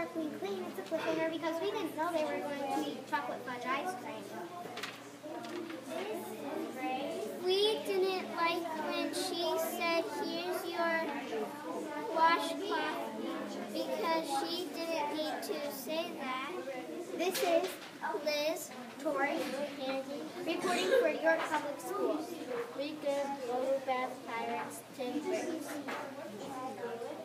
Queen Clean. It's a cliffhanger because we didn't know they were going to eat chocolate fudge ice cream. We didn't like when she said, "Here's your washcloth," because she didn't need to say that. This is Liz, Tori, Andy, reporting for York Public Schools. We good, Lower Bath Pirates, 10 grades.